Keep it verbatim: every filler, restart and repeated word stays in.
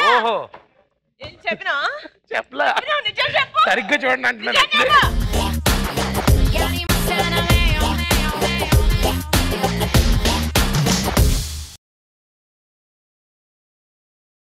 ఓహో చెప్పినా చెప్పలా నిజం చెప్పు సరిగ్గా చూడండి అంటున్నాను